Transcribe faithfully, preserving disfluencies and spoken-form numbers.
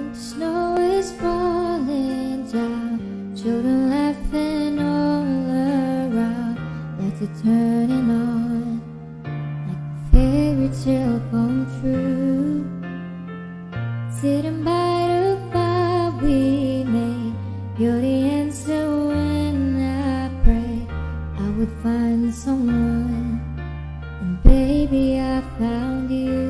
Snow is falling down, children laughing all around, lights are turning on, like a fairy tale come true. Sitting by the fire we made, you're the answer when I pray I would find someone, and baby I found you.